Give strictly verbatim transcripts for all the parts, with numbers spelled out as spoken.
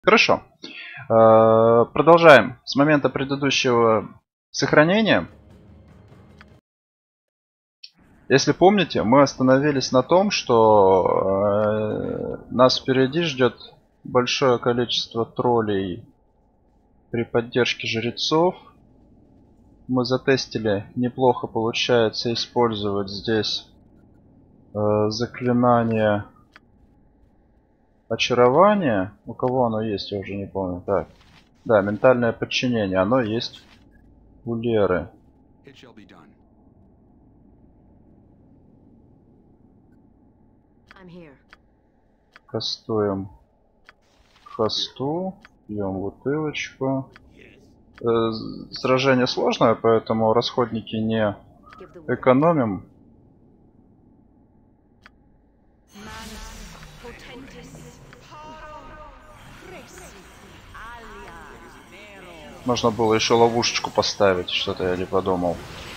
Хорошо. Продолжаем с момента предыдущего сохранения. Если помните, мы остановились на том, что нас впереди ждет большое количество троллей при поддержке жрецов. Мы затестили, неплохо получается использовать здесь заклинание очарования. У кого оно есть, я уже не помню. Так. Да, ментальное подчинение. Оно есть у Леры. Кастуем хосту. Пьем бутылочку. Э, сражение сложное, поэтому расходники не экономим. Можно было еще ловушечку поставить, что-то я не подумал.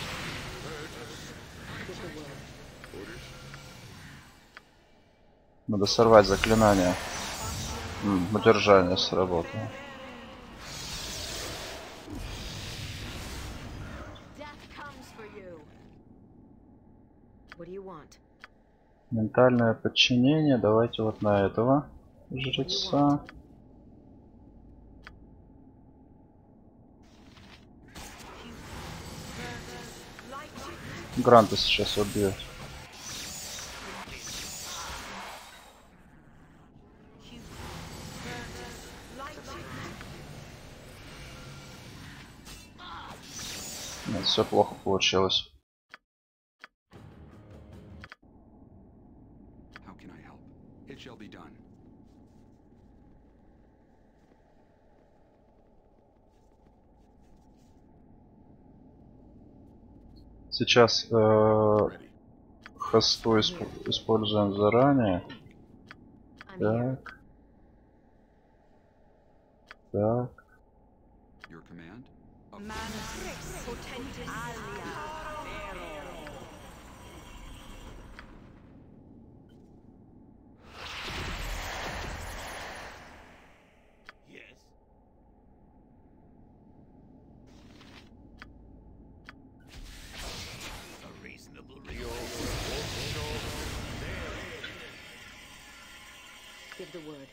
Надо сорвать заклинание. М, удержание сработало. Ментальное подчинение. Давайте вот на этого жреца. Гранта сейчас убьет. Нет, все плохо получилось. Сейчас э, хосту исп используем заранее. Так. Так. Give the word.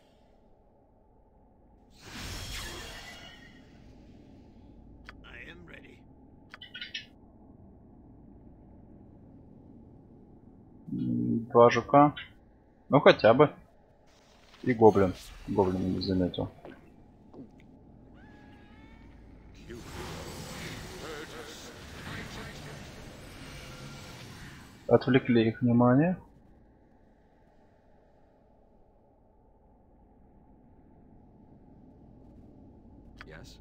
I am ready. Два жука. Ну хотя бы. И гоблин. Гоблин не заметил. Отвлекли их внимание. Yes.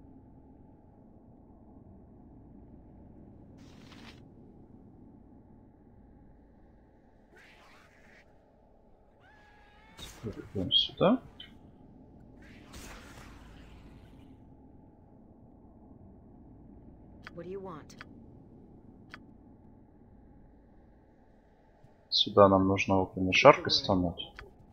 Перейдем сюда. What do you want? Сюда нам нужно огненный шар кастануть.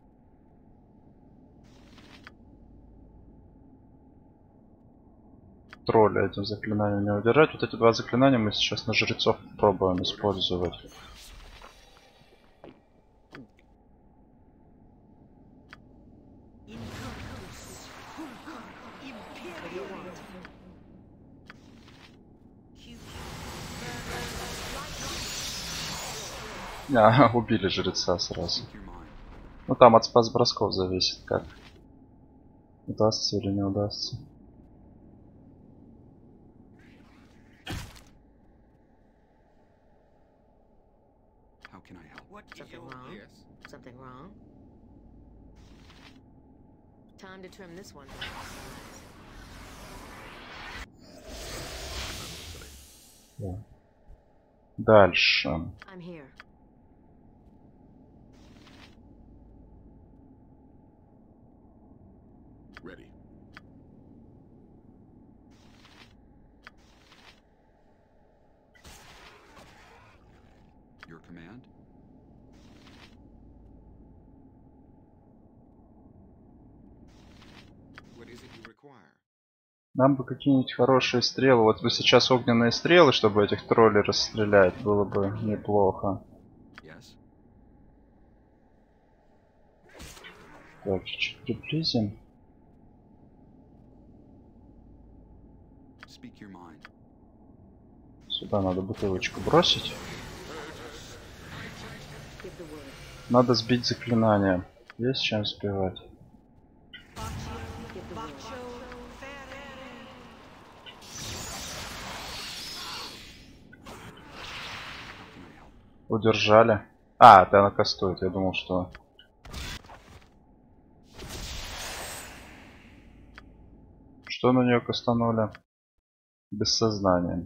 Тролля этим заклинанием не удержать. Вот эти два заклинания мы сейчас на жрецов пробуем использовать. А, убили жреца сразу. Ну там от спас бросков зависит, как удастся или не удастся. Something wrong? Something wrong? Time to trim this one. Да. Дальше. I'm here. Ready. Your command? acquire? Нам бы какие-нибудь хорошие стрелы. Вот вы сейчас огненные стрелы, чтобы этих троллей расстрелять, было бы неплохо. Yes. Так, чуть-чуть приблизим. Speak your mind. Сюда надо бутылочку бросить. Give the word. Надо сбить заклинание. Есть чем сбивать. Give the word. Удержали. А, это она кастует. Я думал, что... Что на нее кастанули? Без сознания.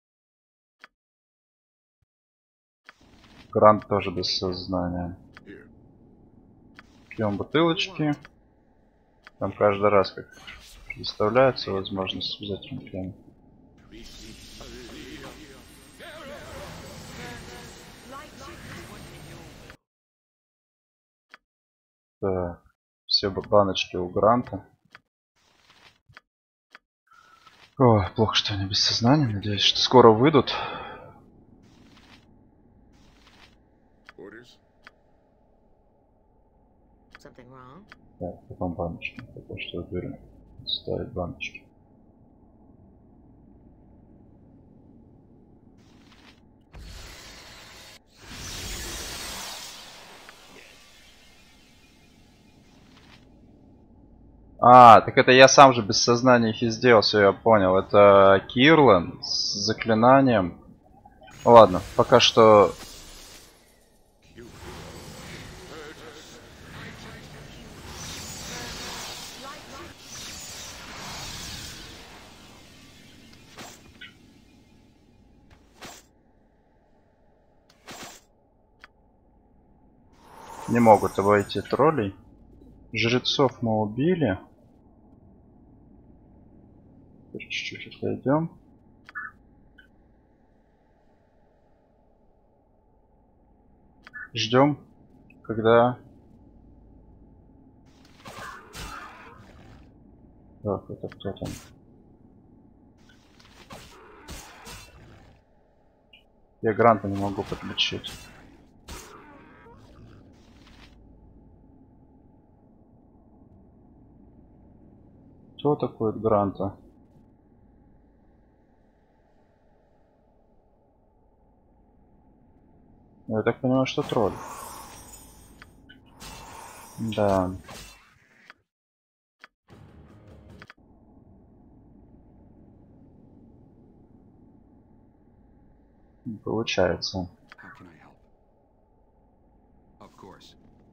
Грант тоже без сознания. Пьем бутылочки. Там каждый раз как представляется возможность взять пьем. Так, все баночки у Гранта. О, плохо, что они без сознания. Надеюсь, что скоро выйдут. Orders? Something wrong? Так, потом баночки. Пока что уберем. Ставить баночки. А, так это я сам же без сознания их и сделал, все, я понял. Это Кирлан с заклинанием. Ладно, пока что... Не могут обойти троллей. Жрецов мы убили. Чуть-чуть отойдем. Ждем, когда... Так, это кто там? Я Гранта не могу подключить. Кто такой Гранта? Я так понимаю, что тролль. Да. Не получается. How can I help? Of course.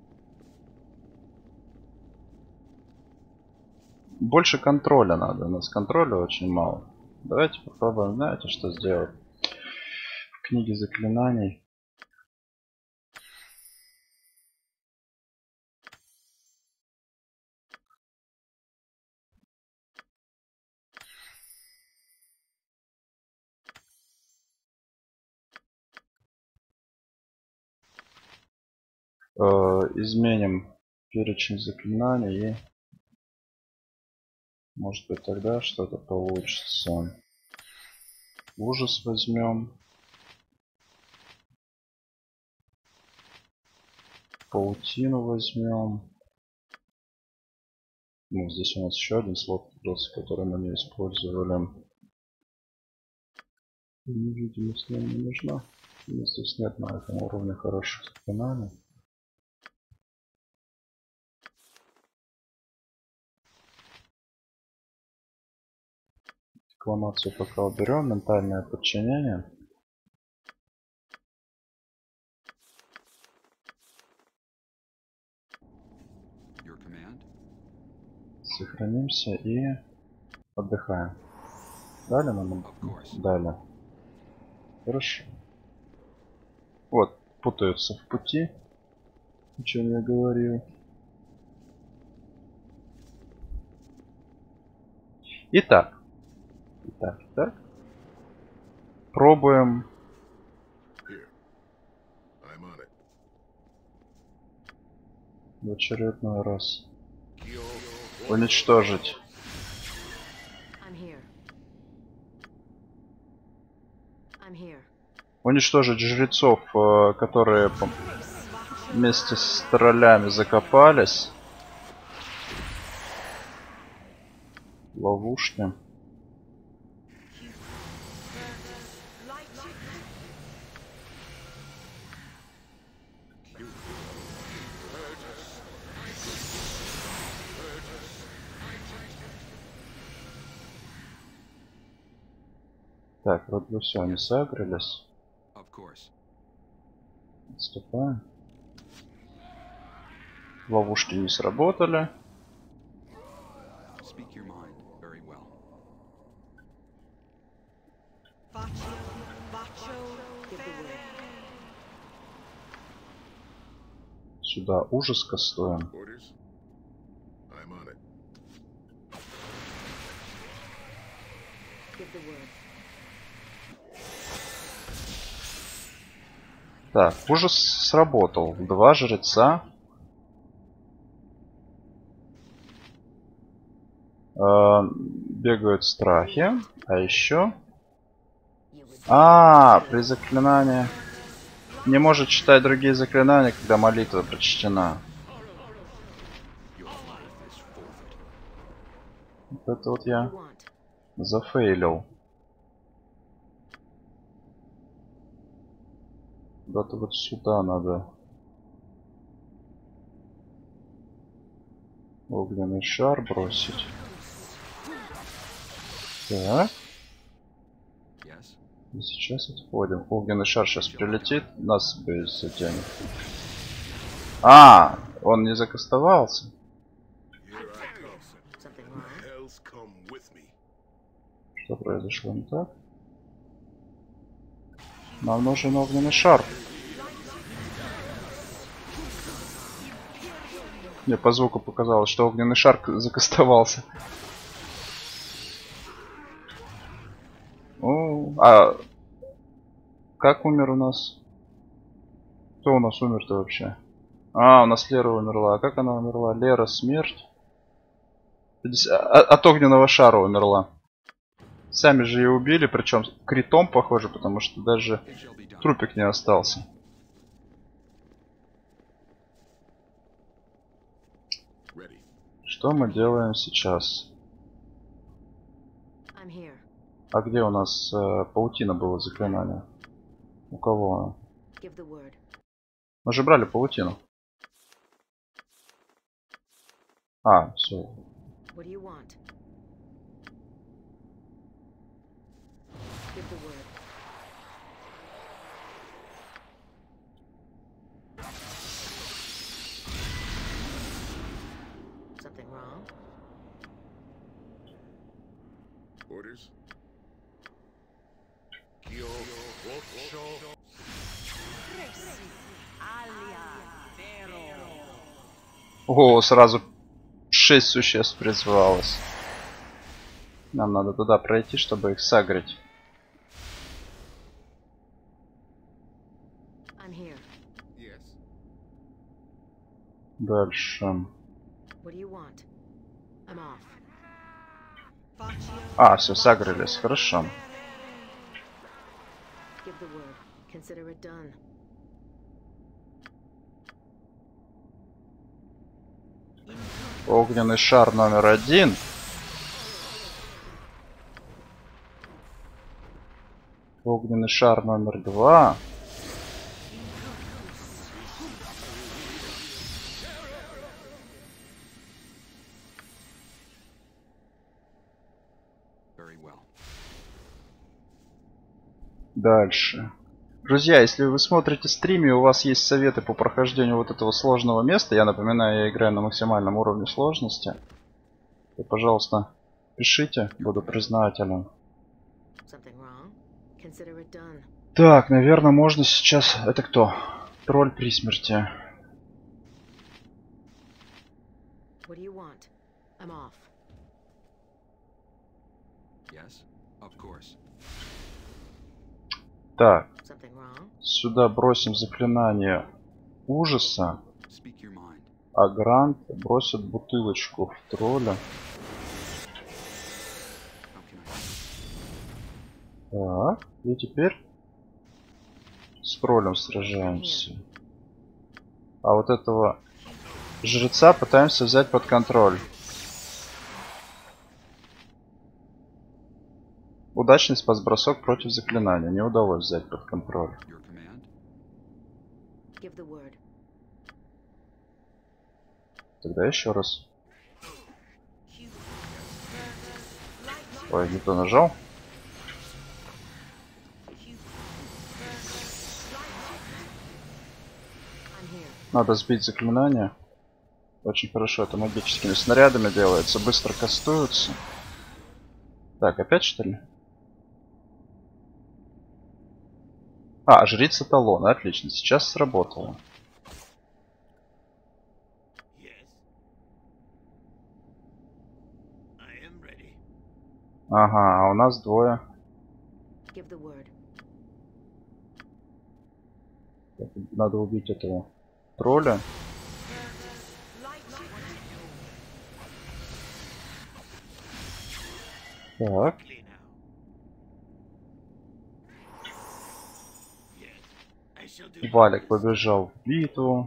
Больше контроля надо. У нас контроля очень мало. Давайте попробуем, знаете, что сделать. В книге заклинаний. Э, изменим перечень заклинаний и может быть тогда что-то получится. Ужас возьмем. Паутину возьмем. Ну, здесь у нас еще один слот открылся, который мы не использовали. Невидимость нам не нужна. Здесь нет на этом уровне хороших заклинаний. Декламацию пока уберем. Ментальное подчинение. Your command? Сохранимся и отдыхаем. Дали нам? Of course. Дали. Хорошо. Вот, путаются в пути. О чем я говорил. Итак. Итак, итак. Пробуем. Here. I'm on it. В очередной раз уничтожить Уничтожить жрецов, э, которые по- вместе с троллями закопались. Ловушки. Так, вот бы все, они сагрились. Of course. Отступаем. Ловушки не сработали. Speak your mind. Very well. Give the word. Сюда ужас кастуем. Orders? I'm on it. Give the word. Так, ужас сработал. Два жреца. Э, бегают страхи. А еще... You would А, при заклинании... Не может читать другие заклинания, когда молитва прочтена. Your life is forfeit. Вот это вот you я want. зафейлил. Куда-то вот сюда надо. Огненный шар бросить. Так. Yes. И сейчас отходим. Огненный шар сейчас прилетит, нас бы затянет. А, он не закастовался. Here I come. Something wrong? Hell's come with me. Что произошло не так? Нам нужен огненный шар. Мне по звуку показалось, что огненный шар к- закастовался. О, а как умер у нас? Кто у нас умер-то вообще? А, у нас Лера умерла. А как она умерла? Лера смерть? пятьдесят а- От огненного шара умерла. Сами же ее убили, причем критом, похоже, потому что даже It shall be done. трупик не остался. Ready. Что мы делаем сейчас? I'm here. А где у нас э, паутина было заклинание? У кого она? Give the word. Мы же брали паутину. А, все. What do you want? Give the word. Something wrong? Orders? Kyo, Woksho. Ого, сразу шесть существ призвалось. Нам надо туда пройти, чтобы их сагрить. I'm here. Yes. Дальше. What do you want? I'm off. А, все, сагрились. Хорошо. Give the word. Consider it done. Огненный шар номер один. Огненный шар номер два. Very well. Дальше. Друзья, если вы смотрите стримы, у вас есть советы по прохождению вот этого сложного места, я напоминаю, я играю на максимальном уровне сложности, то, пожалуйста, пишите, буду признателен. Something wrong? Consider it done. Так, наверное, можно сейчас... Это кто? Тролль при смерти. What do you want? I'm off. Yes. Of course. Так, Something wrong? сюда бросим заклинание ужаса, Speak your mind. а Грант бросит бутылочку в тролля. How can I? Так, и теперь С троллем сражаемся. А вот этого жреца пытаемся взять под контроль. Удачный спас-бросок против заклинания. Не удалось взять под контроль. Your command? Give the word. Тогда еще раз. Ой, не то нажал. I'm here. Надо сбить заклинание. Очень хорошо, это магическими снарядами делается. Быстро кастуются. Так, опять что ли? А, жрица талона. Отлично, сейчас сработало. Ага, а у нас двое. Give the word. Так, надо убить этого тролля. Так. Валик побежал в битву.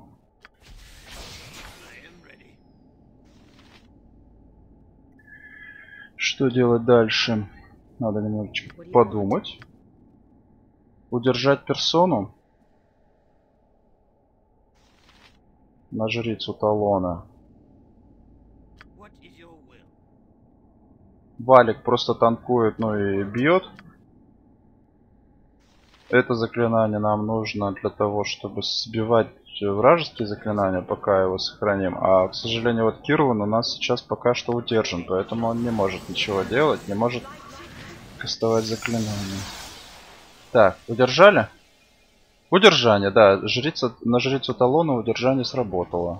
Что делать дальше? Надо немножечко подумать. Удержать персону на жрицу талона. Валик просто танкует, ну и бьет. Это заклинание нам нужно для того, чтобы сбивать вражеские заклинания, пока его сохраним. А, к сожалению, вот Кирван у нас сейчас пока что удержан, поэтому он не может ничего делать, не может кастовать заклинания. Так, удержали? Удержание, да. Жрица, на жрицу талона удержание сработало.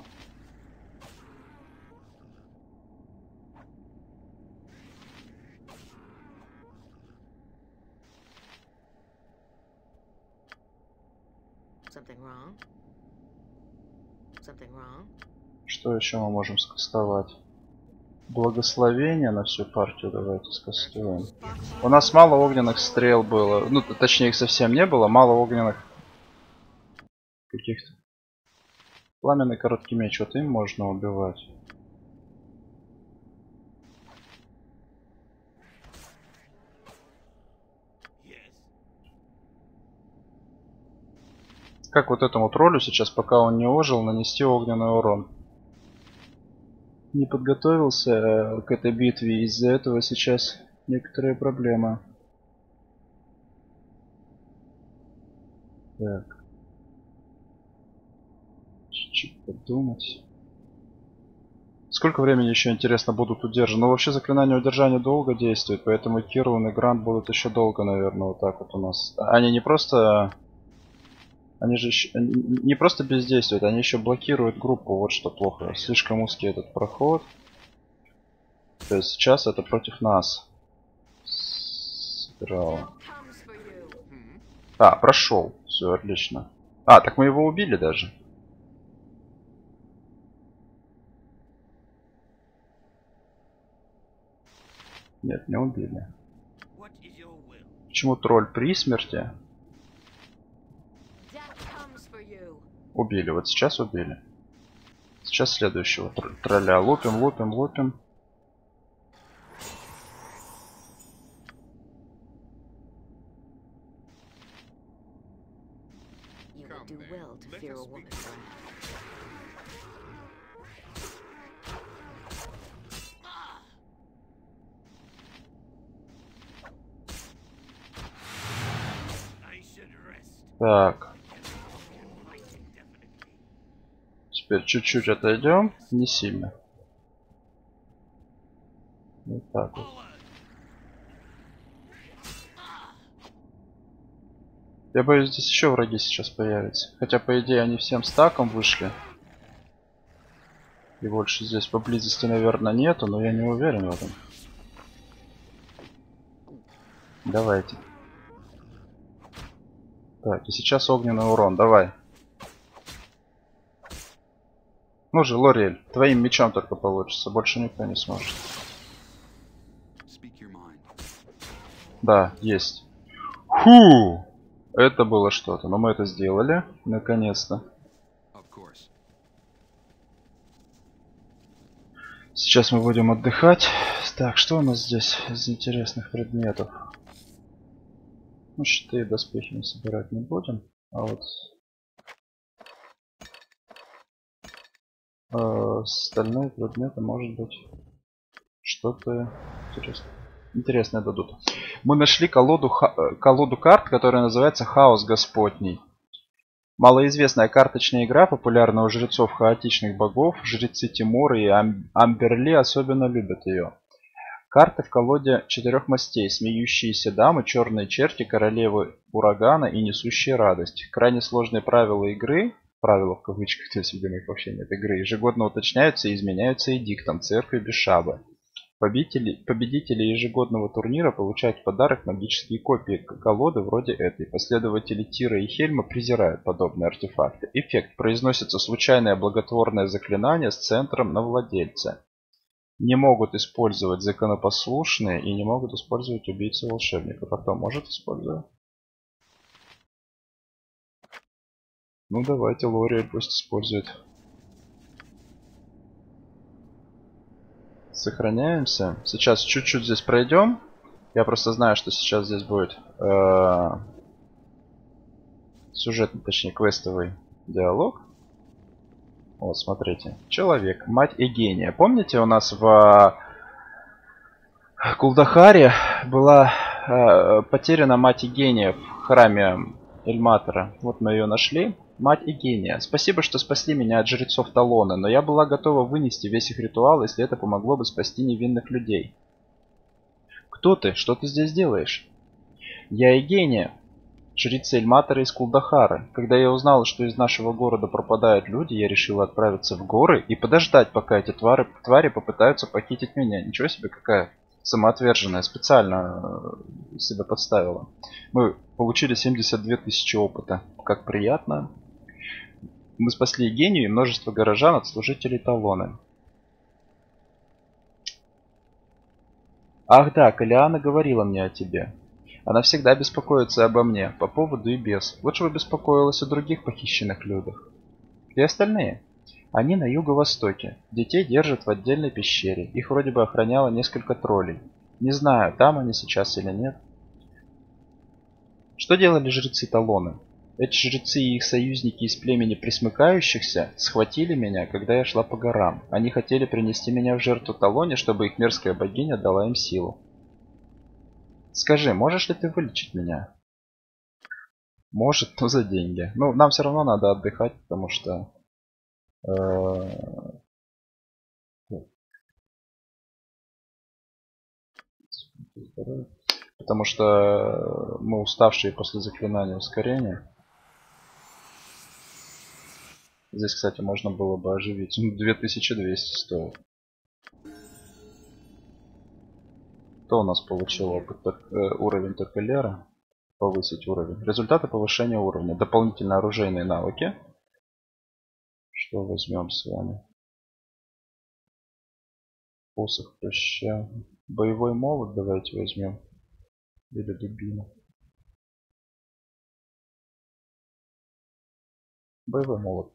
Something wrong? Something wrong? Что еще мы можем скастовать? Благословение на всю партию давайте скастуем. У нас мало огненных стрел было. Ну, точнее, их совсем не было. Мало огненных каких-то. Пламенный короткий меч. Вот им можно убивать. Как вот этому троллю сейчас, пока он не ожил, нанести огненный урон? Не подготовился к этой битве, из-за этого сейчас некоторые проблемы. Так. Чуть-чуть подумать. Сколько времени еще, интересно, будут удержаны? Ну, вообще заклинание удержания долго действует, поэтому Кирван и Грант будут еще долго, наверное, вот так вот у нас. Они не просто... Они же еще, не просто бездействуют, они еще блокируют группу, вот что плохо. Слишком узкий этот проход. То есть сейчас это против нас сыграло. А, прошел. Все, отлично. А, так мы его убили даже. Нет, не убили. Почему тролль при смерти? Убили, вот сейчас убили. Сейчас следующего тр тролля лупим, лупим, лупим. Так. Теперь чуть-чуть отойдем, не сильно. Вот так вот. Я боюсь, здесь еще враги сейчас появятся. Хотя, по идее, они всем стаком вышли. И больше здесь поблизости, наверное, нету, но я не уверен в этом. Давайте. Так, и сейчас огненный урон, давай. Ну же, Лориэль, твоим мечом только получится, больше никто не сможет. Да, есть. Фу! Это было что-то, но мы это сделали, наконец-то. Of course. Сейчас мы будем отдыхать. Так, что у нас здесь из интересных предметов? Ну, щиты и доспехи мы собирать не будем. А вот э, остальные предметы, может быть, что-то интересное. Интересное дадут. Мы нашли колоду, колоду карт, которая называется Хаос Господний. Малоизвестная карточная игра, популярная у жрецов хаотичных богов. Жрецы Тимура и Ам Амберли особенно любят ее. Карты в колоде четырех мастей: смеющиеся дамы, черные черти, королевы урагана и несущие радость. Крайне сложные правила игры, правила в кавычках, то есть, видимо, их вообще нет, игры, ежегодно уточняются и изменяются эдиктом церкви Бешабы. Победители, победители ежегодного турнира получают в подарок магические копии колоды вроде этой. Последователи Тира и Хельма презирают подобные артефакты. Эффект: произносится случайное благотворное заклинание с центром на владельца. Не могут использовать законопослушные и не могут использовать убийцы волшебников. А кто может использовать? Ну давайте, Лориэль пусть использует. Сохраняемся. Сейчас чуть-чуть здесь пройдем. Я просто знаю, что сейчас здесь будет э, сюжетный, точнее квестовый диалог. Вот, смотрите. Человек, мать Эгения. Помните, у нас в Кулдахаре была э, потеряна мать Эгения в храме Эльматора. Вот мы ее нашли. Мать Эгения, спасибо, что спасли меня от жрецов Талона, но я была готова вынести весь их ритуал, если это помогло бы спасти невинных людей. Кто ты? Что ты здесь делаешь? Я Эгения, жрица Эльматора из Кулдахара. Когда я узнала, что из нашего города пропадают люди, я решила отправиться в горы и подождать, пока эти твари, твари попытаются похитить меня. Ничего себе, какая самоотверженная, специально себя подставила. Мы получили семьдесят две тысячи опыта. Как приятно. Мы спасли Егению и множество горожан от служителей Талона. Ах да, Калиана говорила мне о тебе. Она всегда беспокоится обо мне, по поводу и без. Лучше бы беспокоилась о других похищенных людях. И остальные? Они на юго-востоке. Детей держат в отдельной пещере. Их вроде бы охраняло несколько троллей. Не знаю, там они сейчас или нет. Что делали жрецы Талона? Эти жрецы и их союзники из племени присмыкающихся схватили меня, когда я шла по горам. Они хотели принести меня в жертву Талоне, чтобы их мерзкая богиня дала им силу. Скажи, можешь ли ты вылечить меня? Может, но за деньги. Ну, нам все равно надо отдыхать, потому что... Потому что мы уставшие после заклинания ускорения. Здесь, кстати, можно было бы оживить. две тысячи двести стоит. Кто у нас получил опыт? Уровень Токелера. Повысить уровень. Результаты повышения уровня. Дополнительные оружейные навыки. Что возьмем с вами? Посох прыща. Боевой молот давайте возьмем. Или дубину. Боевой молот.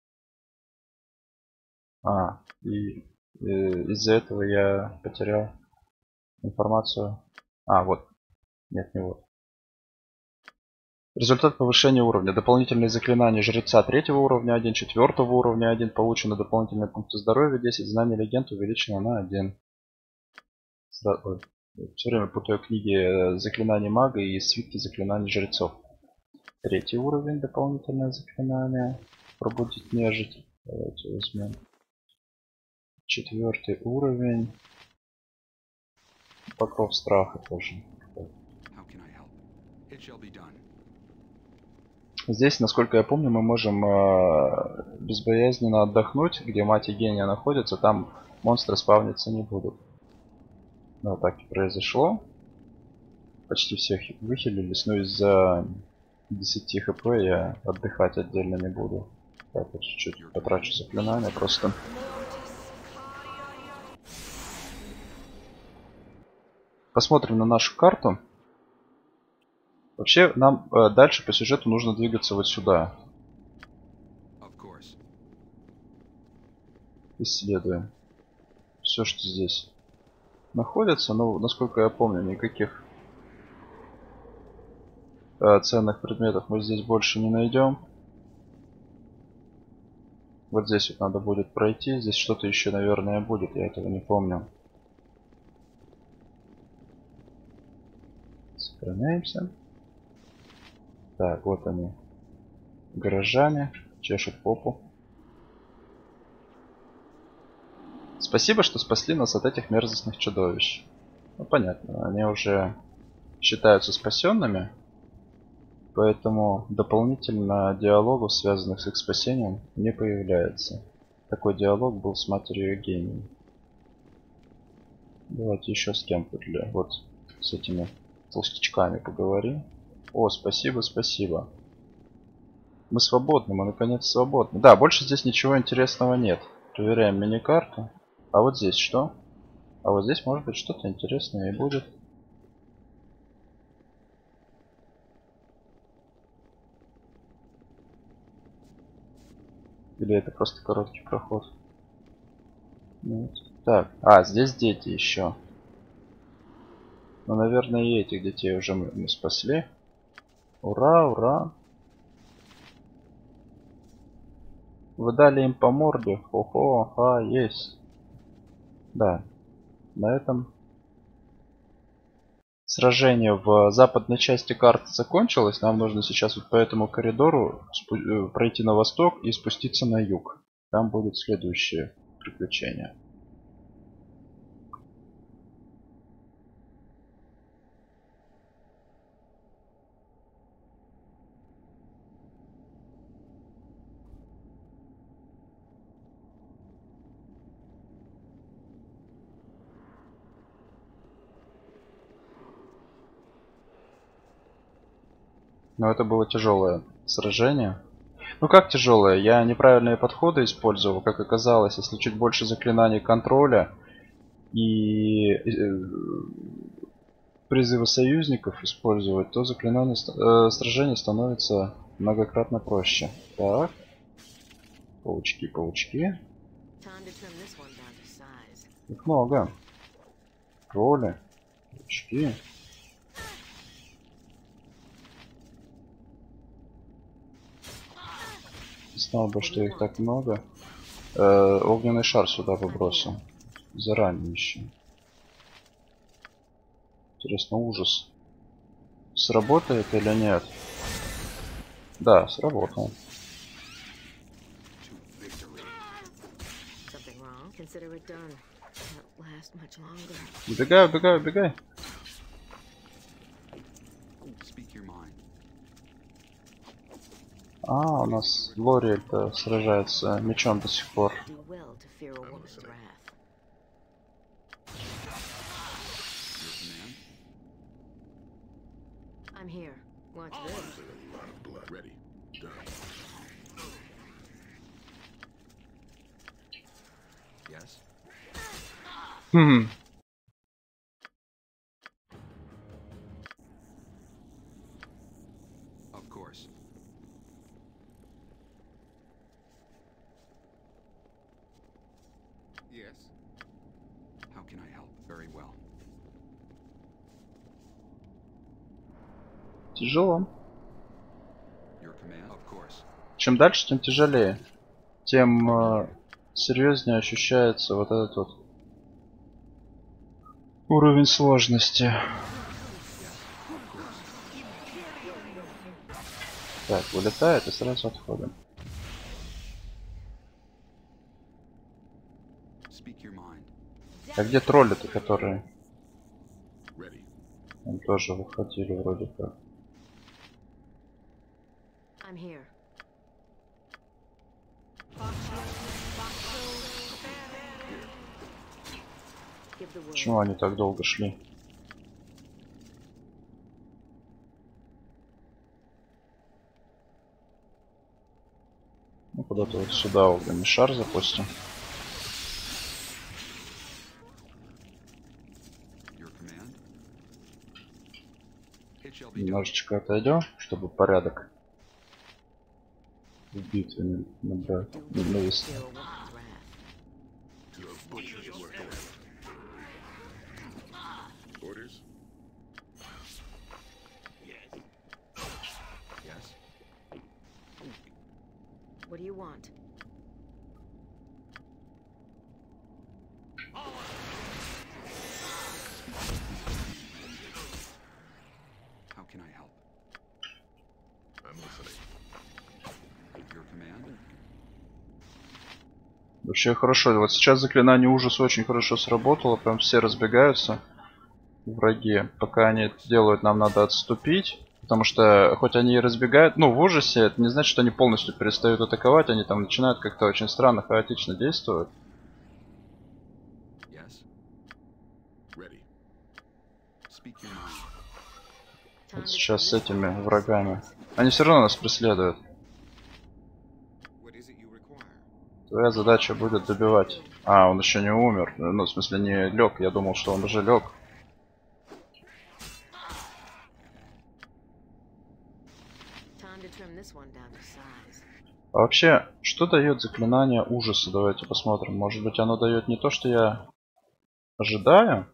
А, и, и из-за этого я потерял информацию. А, вот. Нет, не вот. Результат повышения уровня. Дополнительные заклинания жреца третьего уровня один, четвертого уровня один. Получено дополнительные пункты здоровья десять. Знание легенд увеличено на один. Ой, все время путаю книги заклинаний мага и свитки заклинаний жрецов. Третий уровень. Дополнительное заклинание. Пробудить нежить. Давайте возьмем. Четвертый уровень. Покров страха тоже. Здесь, насколько я помню, мы можем э, безбоязненно отдохнуть, где мать и гения находятся, там монстры спавниться не будут. Ну, так и произошло. Почти всех выхилились, но из-за десяти хп я отдыхать отдельно не буду. Так, вот чуть-чуть потрачу заклинания просто. Посмотрим на нашу карту. Вообще, нам э, дальше по сюжету нужно двигаться вот сюда. Of course. Исследуем. Все, что здесь находится, но, насколько я помню, никаких э, ценных предметов мы здесь больше не найдем. Вот здесь вот надо будет пройти. Здесь что-то еще, наверное, будет. Я этого не помню. Сохраняемся. Так, вот они. Горожане. Чешут попу. Спасибо, что спасли нас от этих мерзостных чудовищ. Ну, понятно. Они уже считаются спасенными. Поэтому дополнительно диалогов, связанных с их спасением, не появляется. Такой диалог был с матерью Евгенией. Давайте еще с кем-то для вот с этими толстячками поговорим. О, спасибо, спасибо. Мы свободны, мы наконец свободны. Да, больше здесь ничего интересного нет. Проверяем мини-карту. А вот здесь что? А вот здесь может быть что-то интересное и будет. Или это просто короткий проход? Нет. Так, а, здесь дети еще. Ну, наверное, и этих детей уже мы, мы спасли. Ура, ура. Вы дали им по морде. Хо-хо, ага, есть. Да. На этом сражение в западной части карты закончилось. Нам нужно сейчас вот по этому коридору пройти на восток и спуститься на юг. Там будет следующее приключение. Но это было тяжелое сражение. Ну как тяжелое? Я неправильные подходы использовал, как оказалось. Если чуть больше заклинаний контроля и призыва союзников использовать, то заклинание э, сражения становится многократно проще. Так. Паучки, паучки. Их много. Тролли. Паучки. Знал бы, что их так много. Э, огненный шар сюда побросил. Заранее еще. Интересно, ужас. Сработает или нет? Да, сработал. Убегай, убегай, убегай. А, у нас Лориэль-то сражается мечом до сих пор. Хм. Тяжело. Чем дальше, тем тяжелее. Тем э, серьезнее ощущается вот этот вот уровень сложности. Так, вылетает и сразу отходим. А где тролли-то, которые? Они тоже выходили вроде как. Почему они так долго шли? Ну куда-то вот сюда огненный шар запустим. It shall be done. Немножечко отойдем, чтобы порядок в битве не набрать. Do Не not навести. kill Woman's wrath. To the butcher's work. Orders? Yes. What do you want? How can I help? I'm listening. Your command? Вообще хорошо. Вот сейчас заклинание ужаса очень хорошо сработало. Прям все разбегаются. Враги. Пока они это делают, нам надо отступить. Потому что, хоть они и разбегают, ну, в ужасе, это не значит, что они полностью перестают атаковать. Они там начинают как-то очень странно, хаотично действовать. Yes. Ready. Speak your mind. Time Вот to сейчас turn с this этими one. врагами. Они все равно нас преследуют. What is it you require? Твоя задача будет добивать. А, он еще не умер. Ну, в смысле, не лег. Я думал, что он уже лег. Time to trim this one down to size. А вообще, что дает заклинание ужаса? Давайте посмотрим. Может быть, оно дает не то, что я ожидаю?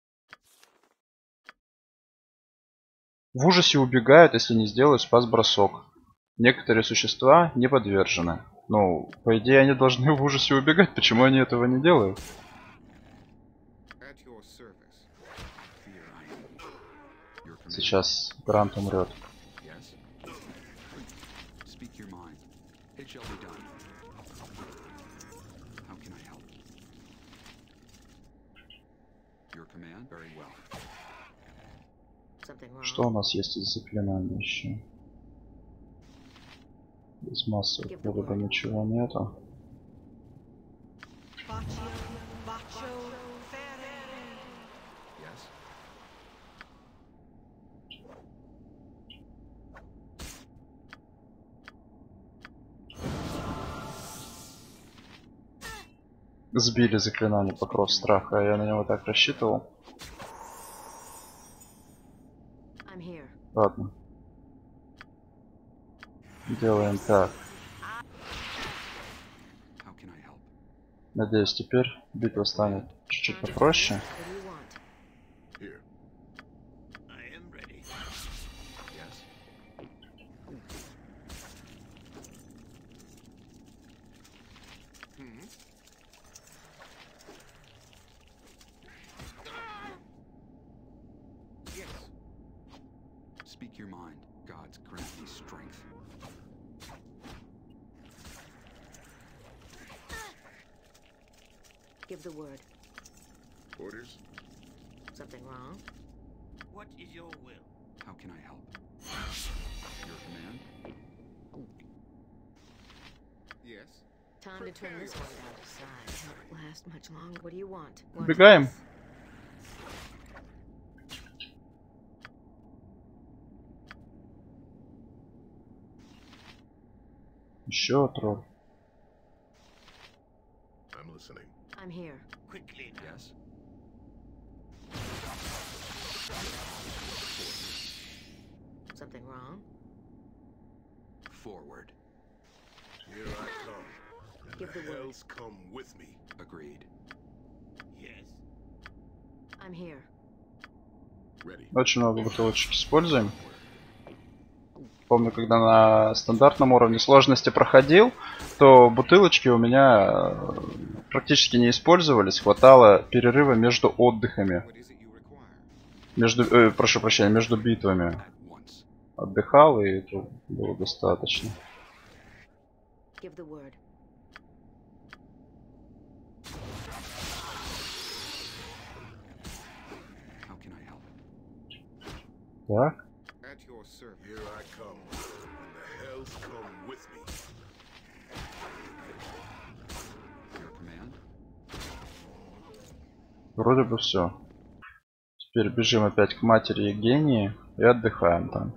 В ужасе убегают, если не сделают спас-бросок. Некоторые существа не подвержены. Ну, по идее, они должны в ужасе убегать. Почему они этого не делают? At your service. Here I am. Your command? Сейчас Грант умрет. Yes. Speak your mind. It shall be done. How can I help? Your command? Very well. Something wrong? Что у нас есть из заклинаний еще? Из массовых вроде ничего нету. Yes. Сбили заклинание покров страха, а я на него так рассчитывал. I'm here. Ладно. Делаем так. How can I help? Надеюсь, теперь битва станет чуть-чуть попроще. What do you want? Here. I am ready. Yes. Hmm? Yes. Speak your mind. Gods grant me strength. Give the word. Orders? Something wrong? What is your will? How can I help? Your command? Yes. Time to turn this one down to size. Won't last much longer. What do you want? Want Убегаем. this? Еще тролль. I'm listening. I'm here. Quickly now. Yes. Something wrong? Forward. Here I come. And Give the the word. hells come with me. Agreed. Yes. I'm here. Ready. Очень много бутылочек используем. Помню, когда на стандартном уровне сложности проходил, то бутылочки у меня э, практически не использовались. Хватало перерыва между отдыхами. What is it you require? Между, э, прошу прощения, между битвами. At once. Отдыхал, и это было достаточно. Give the word. How can I help? Так. At your service. Here I come. And the hells come with me. Your command? Вроде бы все. Теперь бежим опять к матери Евгении и отдыхаем там.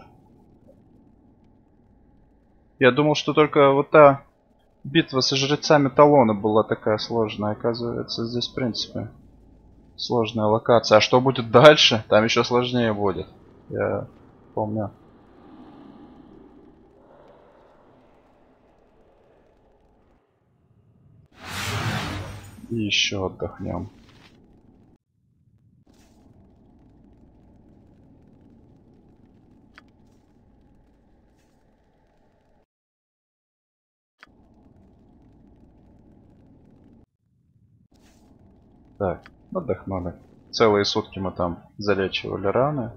Я думал, что только вот та битва со жрецами Талона была такая сложная. Оказывается, здесь в принципе сложная локация. А что будет дальше? Там еще сложнее будет. Я помню. И еще отдохнем. Так, отдохнули. Целые сутки мы там залечивали раны.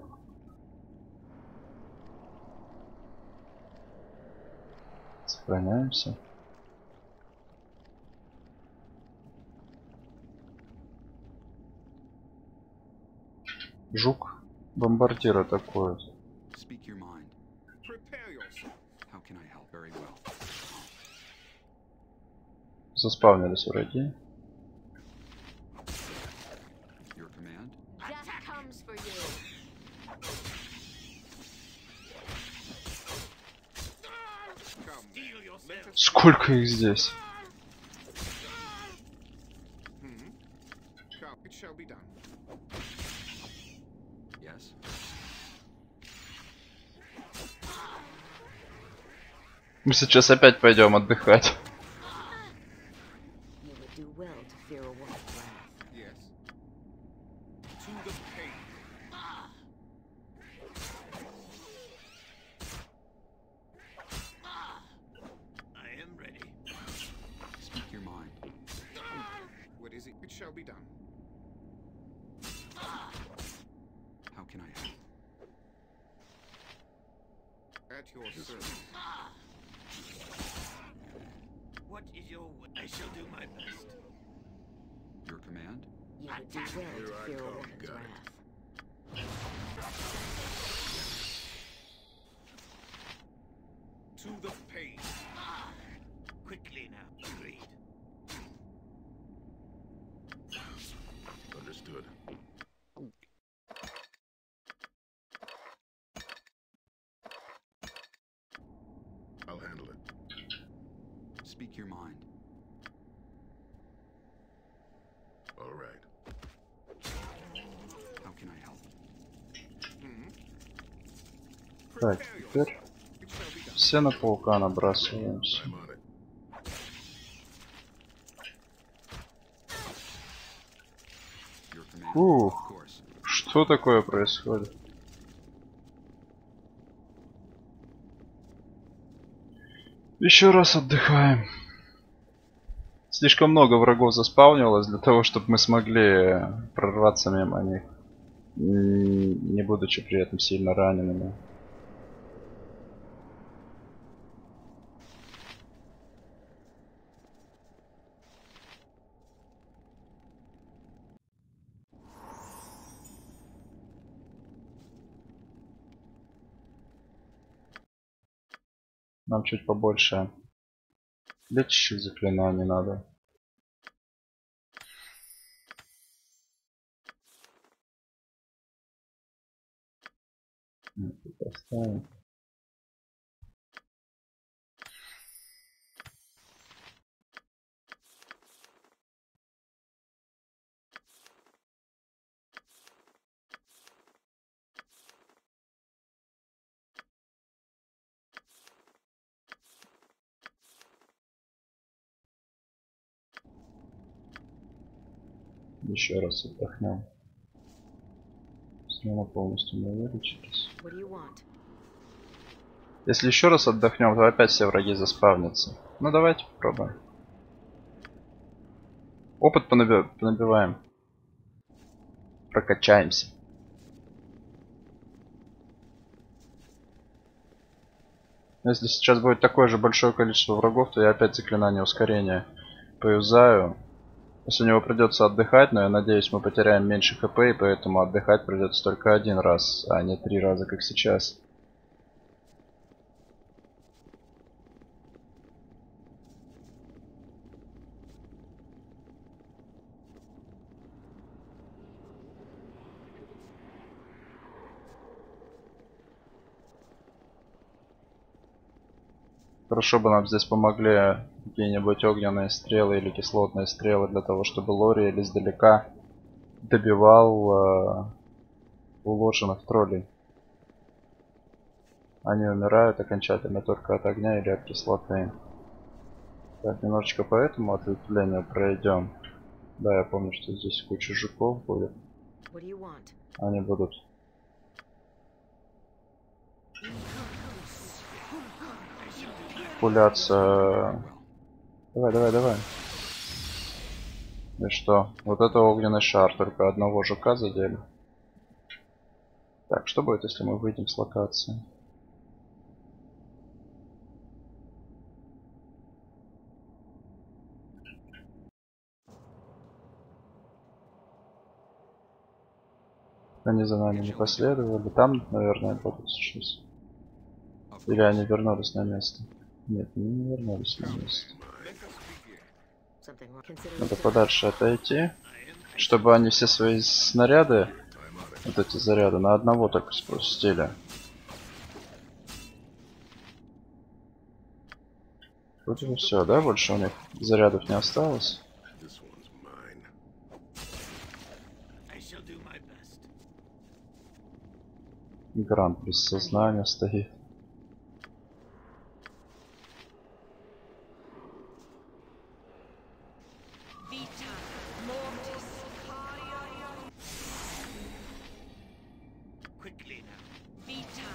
Сохраняемся. Жук бомбардир атакует. Speak your mind. Prepare yourself. How can I help? Very well. Заспавнились враги. Your command? Death comes for you. Come, Steel yourself. Сколько их здесь? hmm? Come, it shall be done. Yes. Мы сейчас опять пойдем отдыхать. You would do well to fear a woman's wrath. Yes. To the pain. I am ready. Speak your mind. What is it? It shall be done. How can I help? At your service. What is your will? I shall do my best. Your command? You would do well Here to I fear a come, woman's got it. wrath. To the pain. Quickly now. Agreed. Understood. I'll handle it. Speak your mind. All right. How can I help? Hmm? Так, Prepare теперь yourself. It shall be done. все на паука набрасываемся. I'm on it. Your command? Ух, Of course. что такое происходит? Еще раз отдыхаем. Слишком много врагов заспавнилось для того, чтобы мы смогли прорваться мимо них, м, не будучи при этом сильно ранеными. Нам чуть побольше лечащих заклинаний надо. Ну, тут оставим. Еще раз отдохнем. Снова полностью мы вылечились. What do you want? Если еще раз отдохнем, то опять все враги заспавнятся. Ну давайте попробуем. Опыт понаби- понабиваем. Прокачаемся. Если сейчас будет такое же большое количество врагов, то я опять заклинание ускорения поюзаю. После него придется отдыхать, но я надеюсь, мы потеряем меньше хп, и поэтому отдыхать придется только один раз, а не три раза, как сейчас. Хорошо бы нам здесь помогли какие-нибудь огненные стрелы или кислотные стрелы, для того, чтобы Лориэль издалека добивал э, уложенных троллей. Они умирают окончательно только от огня или от кислоты. Так, немножечко по этому ответвлению пройдем. Да, я помню, что здесь куча жуков будет. What do you want? Они будут пуляться. Давай, давай, давай. И что? Вот это огненный шар, только одного жука задели. Так, что будет, если мы выйдем с локации? Они за нами не последовали. Там, наверное, будут сейчас. Или они вернулись на место? Нет, они не вернулись на место. Something wrong. Consider Надо it done. подальше отойти, чтобы они все свои снаряды, вот эти заряды, на одного только спустили. Вроде бы все, да? Больше у них зарядов не осталось. This one's mine. I shall do my best. Грант без сознания стоит. Quickly now.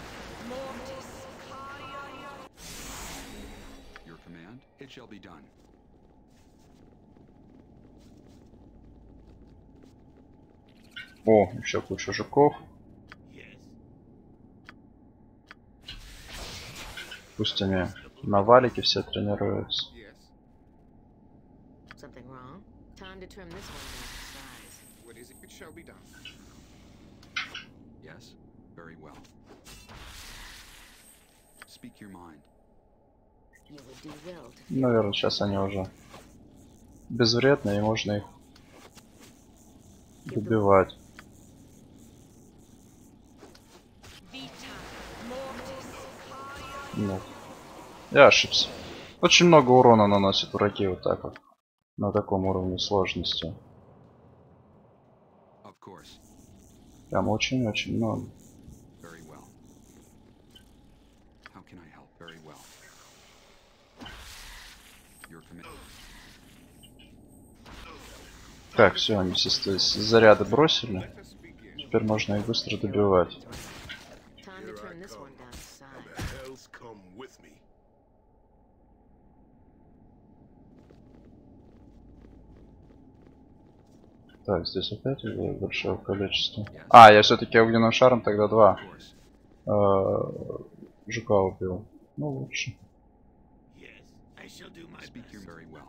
Your command, it shall be done. О, еще куча жуков. Yes. Пусть они на валике все тренируются. Yes. Something wrong? Time to trim this one down to size. What is it? It shall be done. Yes? Very well. Speak your mind. You would do well to Наверное, сейчас они уже безвредны, и можно их добивать. Нет. Я ошибся. Очень много урона наносят враги вот так вот. На таком уровне сложности. Of course. Прям очень-очень много. Very well. How can I help? Very well. Your command. Так, все, они все с- заряды бросили. Let us begin. Теперь можно их быстро добивать. time to trim this one down to size. The hells come with me. Так, здесь опять большое количество. А, я все-таки огненным шаром тогда два Of course. э, жука убил. Ну лучше. Yes. I shall do my Speak your best. very well.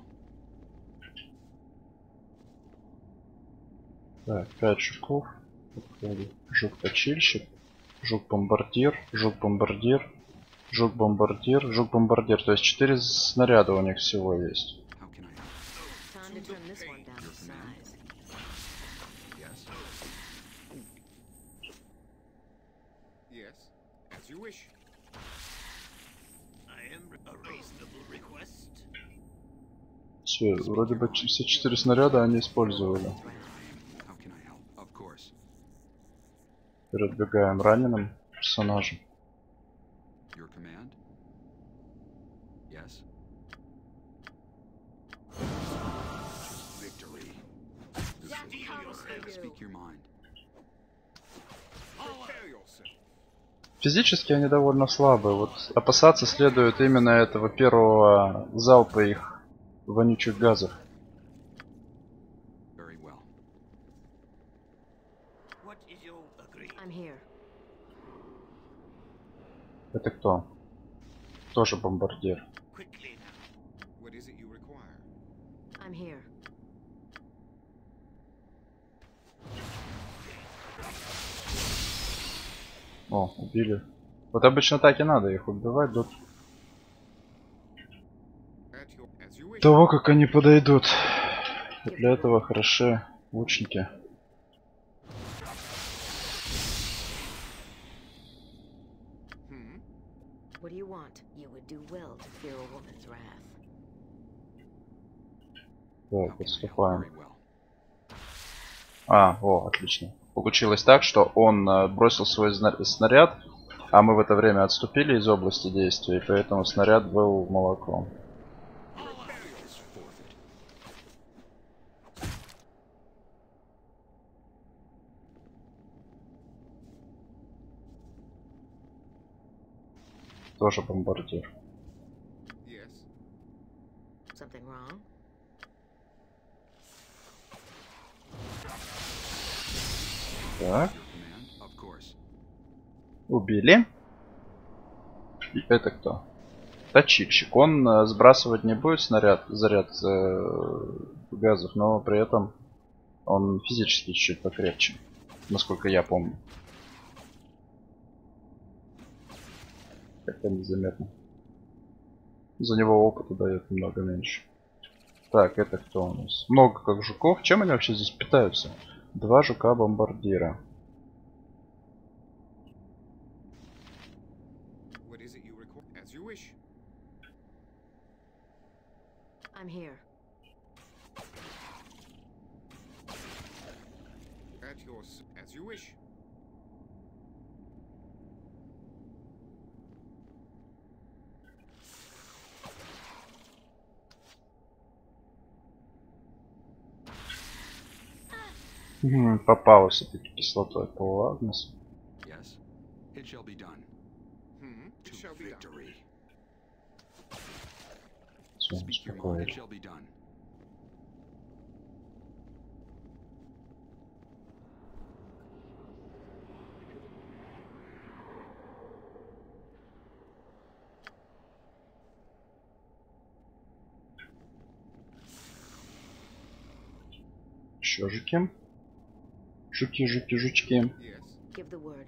Так, пять жуков. Жук-точильщик, жук-бомбардир, жук-бомбардир, жук-бомбардир, жук-бомбардир. То есть четыре снаряда у них всего есть. How can I help? Time to trim this one down to size. Yes? Yes. As you wish. I am a reasonable request. Все, вроде бы ч- все четыре снаряда они использовали. How can I help? Of course. Передвигаем раненым персонажем. Your command? Yes? Victory. Speak your mind. Prepare yourself. Физически они довольно слабые. Вот опасаться следует именно этого первого залпа их вонючих газов. Very well. What is your agreement? I'm here. Это кто? Тоже бомбардир. Quickly now. What is it you require? I'm here. О, убили. Вот обычно так и надо их убивать до At your as you wish. того, как они подойдут. Для этого хороши лучники. Hmm. What do you want? You would do well to fear a woman's wrath. Так, How can I help? отступаем. Very well. А, о, отлично. Получилось так, что он э, бросил свой зна- снаряд, А мы в это время отступили из области действия, и поэтому снаряд был молоком. Тоже бомбардир. Yes. Something wrong? Так, Your command? Of course. убили. И это кто? Точильщик. Он э, сбрасывать не будет снаряд, заряд э, газов, но при этом он физически чуть-чуть покрепче, насколько я помню. Как-то незаметно. За него опыта дает немного меньше. Так, это кто у нас? Много как жуков. Чем они вообще здесь питаются? Два жука-бомбардира. What is it you require? As you wish. I'm here. At yours. As you wish. М, Попало все-таки кислотой по Агнесу. Yes. It shall be done. Hmm. It To shall be done. victory. Всё, Speak your mind. It успокоили. shall be done. Еще жуки. Жуки, жуки, жучки. Yes. Give the word.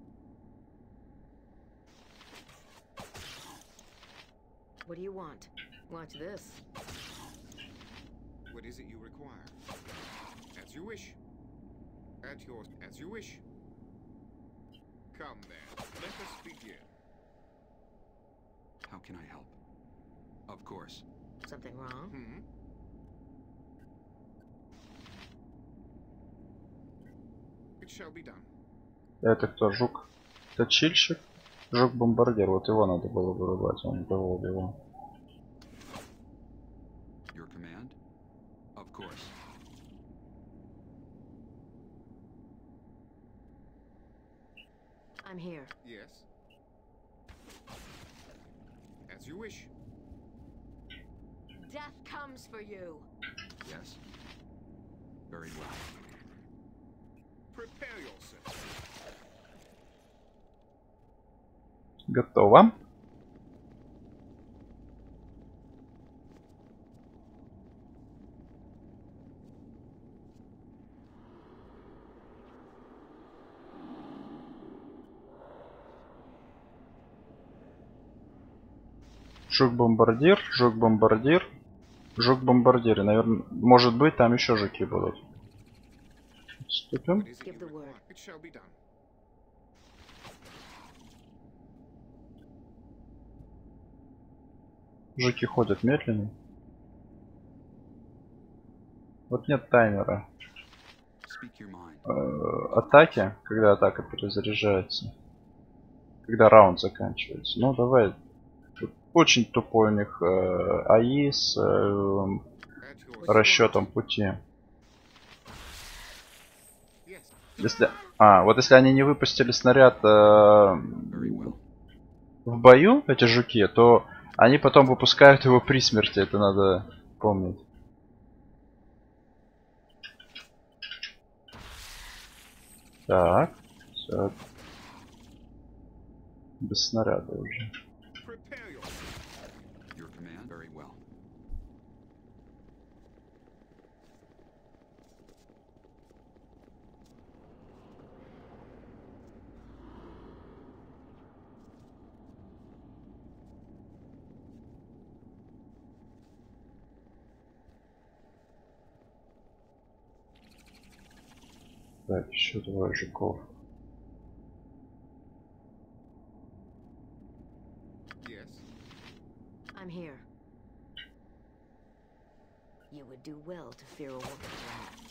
What do you want? Watch this. What is it you require? As you wish. At yours. As you wish. Come then. Let us begin. How can I help? Of course. Something wrong? Hmm. It shall be done. Это кто? Жук? Точильщик? Жук-бомбардир. Вот его надо было вырубать, он того убивал. Your command? Of course. I'm here. Yes. As you wish. Death comes for you. Yes. Very well. Prepare yourself. Готово. Жук-бомбардир, жук-бомбардир, жук-бомбардир. Наверное, может быть, там еще жуки будут. Ступим. What is it Give you the word. require? It shall be done. Жуки ходят медленно. Вот нет таймера Speak your mind. э, атаки, когда атака перезаряжается. Когда раунд заканчивается. Ну давай. Тут очень тупой у них э, АИ с э, At yours. расчетом пути. Yes. Если, а, вот если они не выпустили снаряд э, Very well. в бою, эти жуки, то они потом выпускают его при смерти. Это надо помнить. Так. Всё. Без снаряда уже. Prepare yourself. Your command? Very well. Так, еще двое жуков. Yes. I'm here. You would do well to fear a woman's wrath.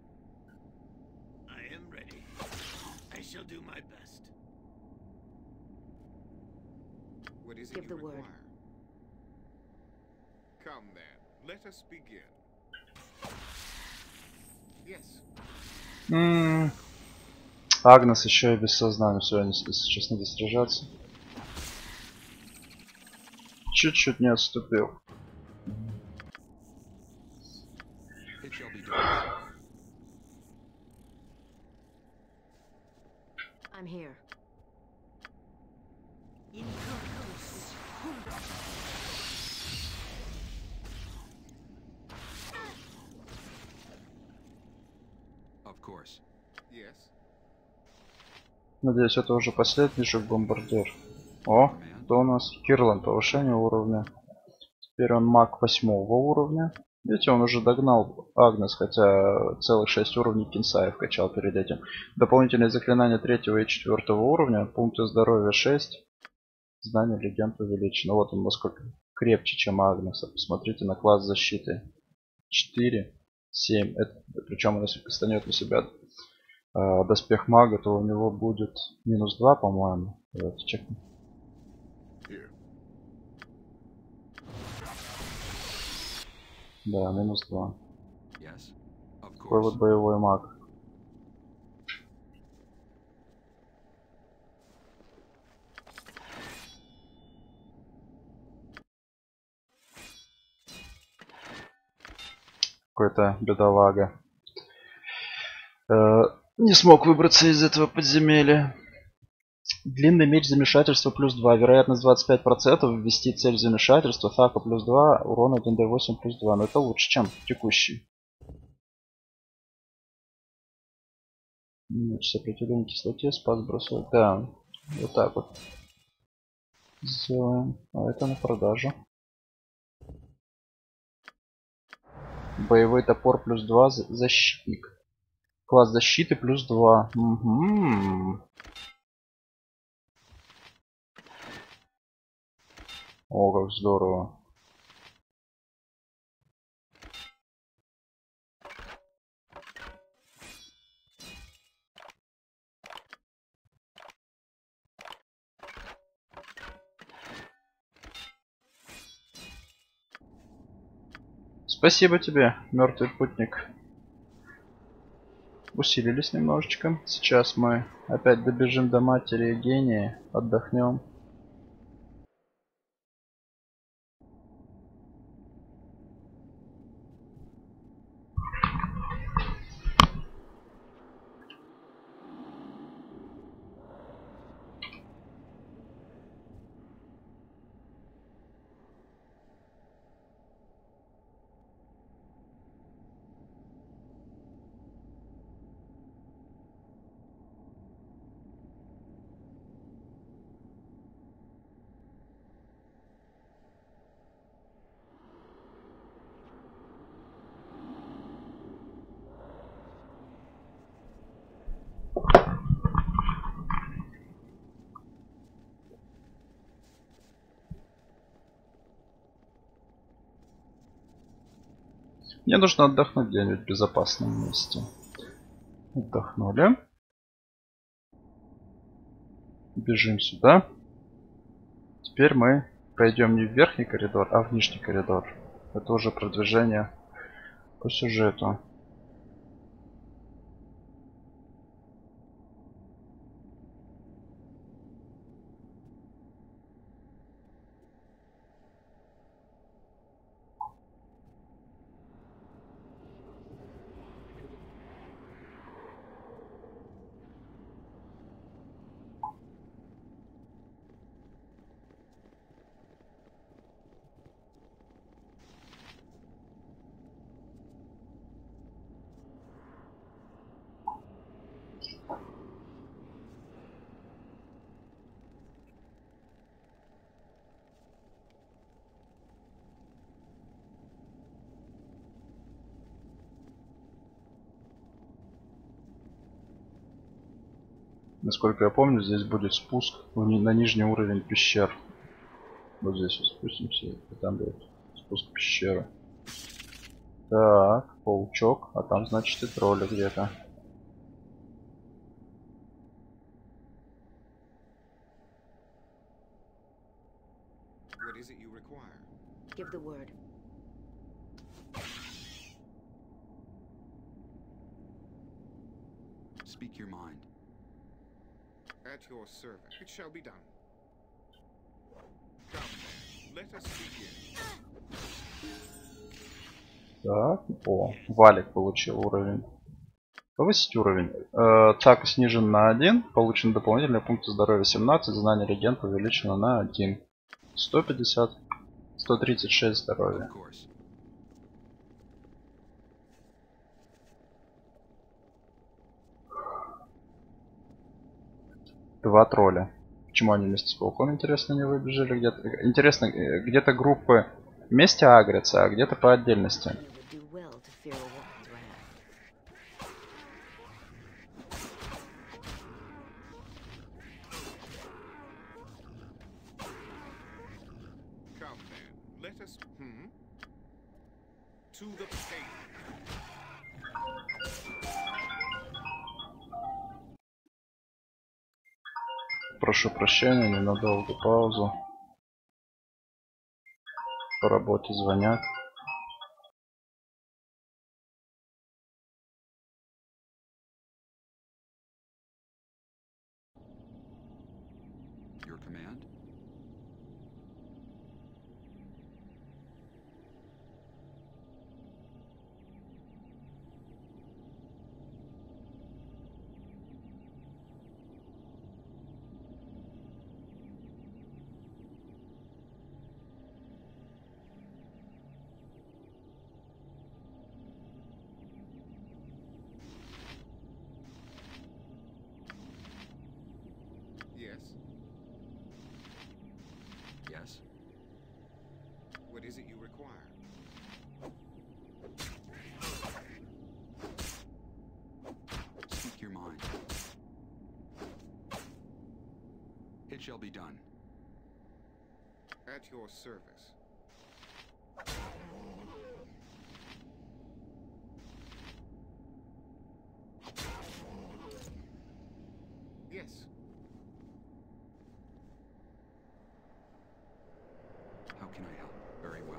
I am ready. I shall do my best. What is it Give you the word. require? Come then, let us begin. Yes. М, Агнес еще и без сознания. Все, они с- сейчас надо сражаться. Чуть-чуть не отступил. It shall be done. I'm here. Of course. Yes. Надеюсь, это уже последний жук-бомбардир. О, кто у нас? Кирлан, повышение уровня. Теперь он маг восьмого уровня. Видите, он уже догнал Агнес, хотя целых шесть уровней Кинсаев качал перед этим. Дополнительные заклинания третьего и четвертого уровня. Пункты здоровья шесть. Знание легенд увеличено. Вот он насколько крепче, чем Агнеса. Посмотрите на класс защиты. четыре, семь. Это, причем он если кастанет на себя э, доспех мага, то у него будет минус два, по-моему. Давайте чекнем. Да, минус два. Yes. Of Такой вот course. боевой маг. Какой-то бедолага. Э, не смог выбраться из этого подземелья. Длинный меч замешательства плюс два. Вероятность двадцать пять процентов. Ввести цель замешательства. Атака плюс два. Урон один дэ восемь плюс два. Но это лучше, чем текущий. Меч сопротивления кислоте. Спас бросок. Да. Вот так вот. Сделаем. А это на продажу. Боевой топор плюс два. Защитник. Класс защиты плюс два. Угу. О, как здорово. Спасибо тебе, мертвый путник. Усилились немножечко. Сейчас мы опять добежим до матери и гения. Отдохнем. Мне нужно отдохнуть где-нибудь в безопасном месте. Отдохнули. Бежим сюда. Теперь мы пойдем не в верхний коридор, а в нижний коридор. Это уже продвижение по сюжету. Насколько я помню, здесь будет спуск на нижний уровень пещер. Вот здесь вот спустимся, и там будет спуск в пещеру. Так, паучок, а там значит и тролли где-то. What is it you require? Give the word. Speak your mind. At your service. It shall be done. Come then. Let us begin. Так, о, Валик получил уровень. Повысить уровень. Э, так, снижен на один. Получен дополнительные пункты здоровья семнадцать. Знание регента увеличено на один. сто пятьдесят. сто тридцать шесть здоровья. Of course. Два тролля. Почему они вместе с пауком, интересно, не выбежали? Где-то, интересно, э, где-то группы вместе агрятся, а где-то по отдельности. You would do well to fear a woman's wrath. Come then. Let us. Hmm? To the pain. Прошу прощения, ненадолго паузу. По работе звонят. Your command? Yes. Yes. What is it you require? Speak your mind. It shall be done. At your service. Yes. How can I help? Very well.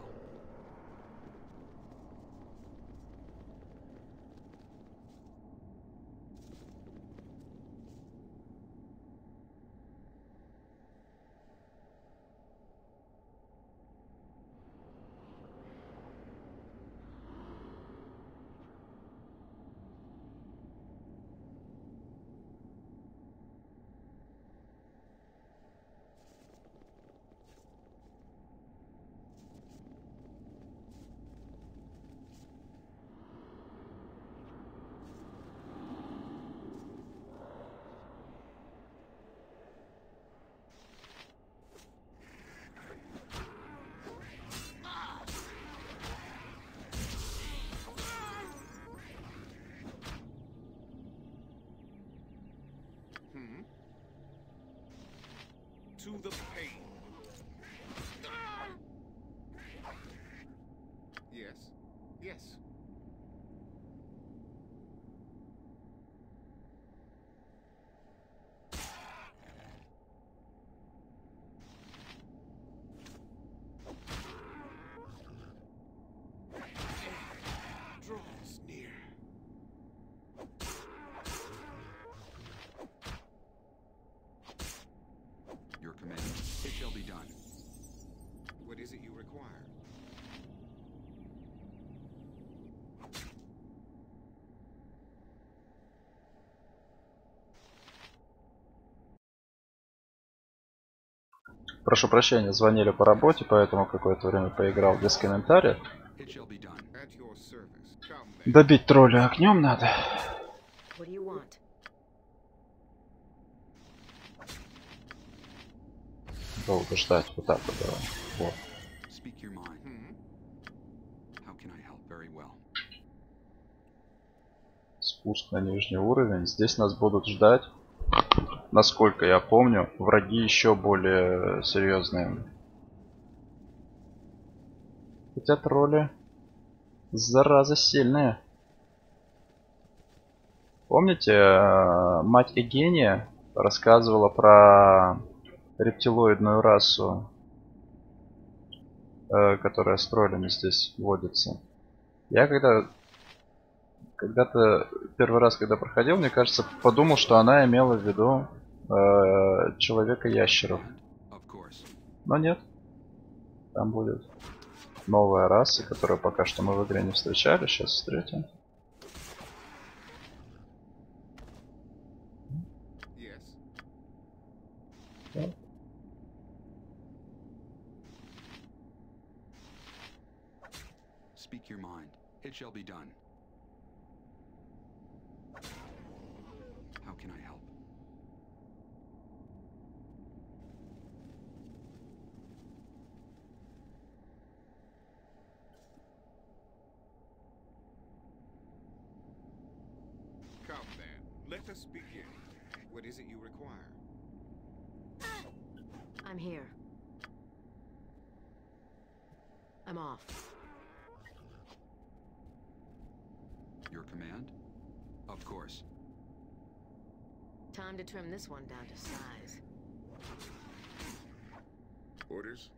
Hmm? To the pain. Yes. Yes. Draws near. Your command. It shall be done. What is it you require? Прошу прощения, звонили по работе, поэтому какое-то время поиграл без комментариев. It shall be done. At your service. Come then. Добить тролля огнем надо. What do you want? Долго ждать. Вот так вот давай. Вот. Speak your mind. Hmm? How can I help? Very well. Спуск на нижний уровень. Здесь нас будут ждать, насколько я помню, враги еще более серьезные. Хотя тролли, зараза, сильные. Помните, э, мать Эгения рассказывала про рептилоидную расу э, которая с троллями здесь водится. Я когда когда-то первый раз, когда проходил, мне кажется, подумал, что она имела в виду э, человека-ящеров. Но нет. Там будет новая раса, которую пока что мы в игре не встречали. Сейчас встретим. Yes. Да. Speak your mind. It shall be done. How can I help? Come then. Let us begin. What is it you require? I'm here. I'm off. Your command? Of course. Time to trim this one down to size. Orders?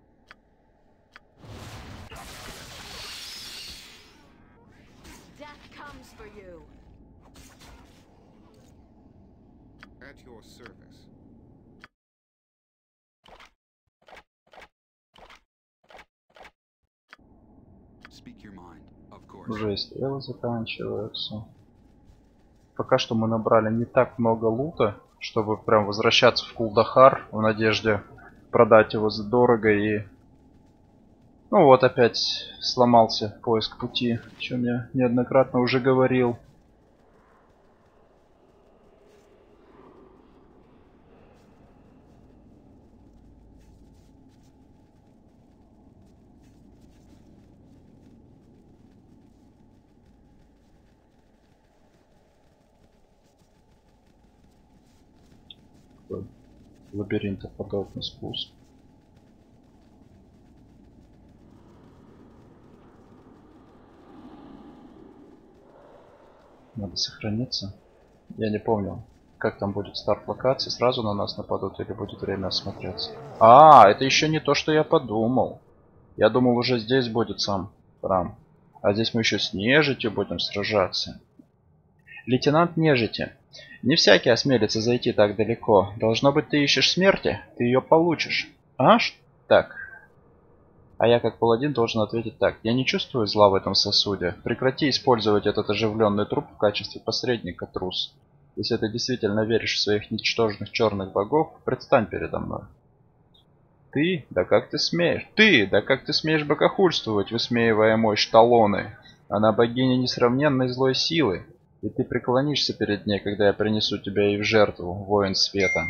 Death comes for you. At your service. Speak your mind. Of course. Уже и стрелы заканчиваются. Пока что мы набрали не так много лута, чтобы прям возвращаться в Кулдахар в надежде продать его задорого. И ну вот опять сломался поиск пути, о чем я неоднократно уже говорил. Лабиринтоподобный спуск. Надо сохраниться. Я не помню, как там будет старт локации. Сразу на нас нападут или будет время осмотреться. А, это еще не то, что я подумал. Я думал, уже здесь будет сам храм. А здесь мы еще с нежитью будем сражаться. Лейтенант нежити. Не всякий осмелится зайти так далеко. Должно быть, ты ищешь смерти, ты ее получишь. Аж? Так. А я как паладин должен ответить так. Я не чувствую зла в этом сосуде. Прекрати использовать этот оживленный труп в качестве посредника, трус. Если ты действительно веришь в своих ничтожных черных богов, предстань передо мной. Ты? Да как ты смеешь? Ты? Да как ты смеешь богохульствовать, высмеивая мощь Талоны? Она богиня несравненной злой силы. И ты преклонишься перед ней, когда я принесу тебя ей в жертву, воин света.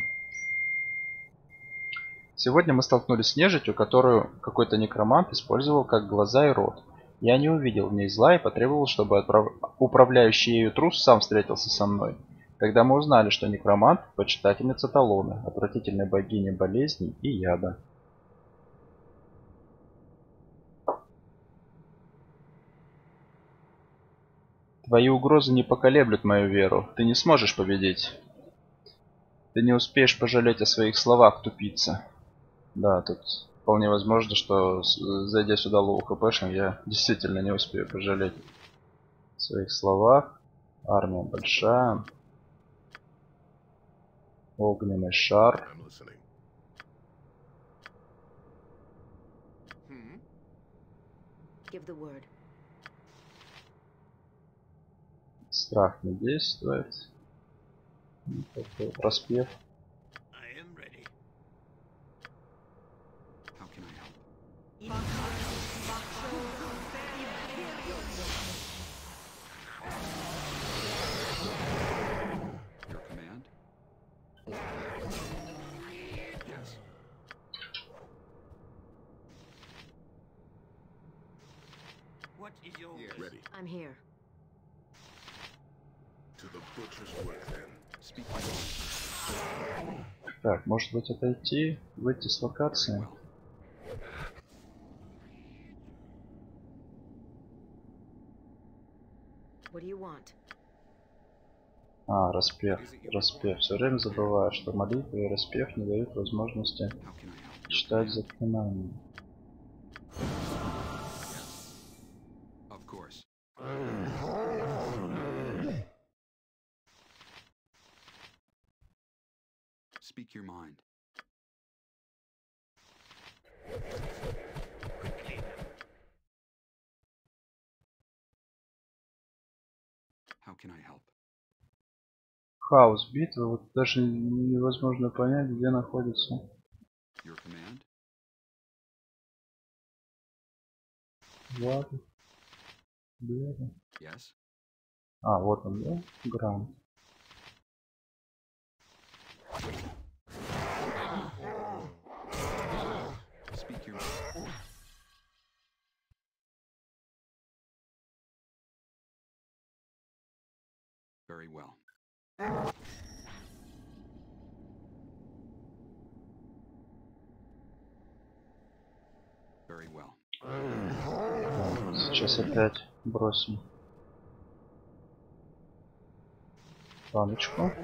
Сегодня мы столкнулись с нежитью, которую какой-то некромант использовал как глаза и рот. Я не увидел в ней зла и потребовал, чтобы отправ... управляющий ею трус сам встретился со мной. Тогда мы узнали, что некромант – почитательница Талоны, отвратительной богини болезней и яда. Твои угрозы не поколеблют мою веру. Ты не сможешь победить. Ты не успеешь пожалеть о своих словах, тупица. Да, тут вполне возможно, что зайдя сюда лоу хпшным, я действительно не успею пожалеть о своих словах. Армия большая. Огненный шар. Hmm? Give the word. Страх не действует. Такой распев. I am ready. How can I help? Your command? Yes. What is your Yes. will? Ready. I'm here. To the butcher's work then. Speak your mind. Так, может быть отойти, выйти с Very локации. well. What do you want? А, распев. Распев. Все время забываю, что молитва и распев не дают возможности How can I help? Your читать command? заклинания. Speak your mind. Quickly. How can I help? Хаос битвы. Вот даже невозможно понять, где находится. Your command? Ладно. Где? Yes. А, вот он, да? Грант. Speak your mind. Very well. Very well. Сейчас опять бросим палочку.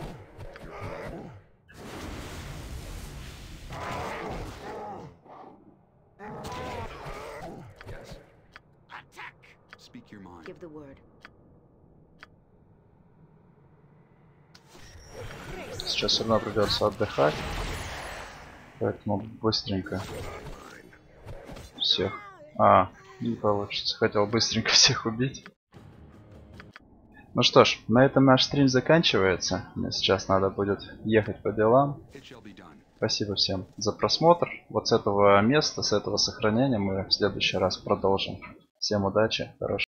Yes. Attack. Speak your mind. Give the word. Сейчас все равно придется отдыхать. Поэтому быстренько всех. А, не получится. Хотел быстренько всех убить. Ну что ж, на этом наш стрим заканчивается. Мне сейчас надо будет ехать по делам. It shall be done. Спасибо всем за просмотр. Вот с этого места, с этого сохранения мы в следующий раз продолжим. Всем удачи, хорошего.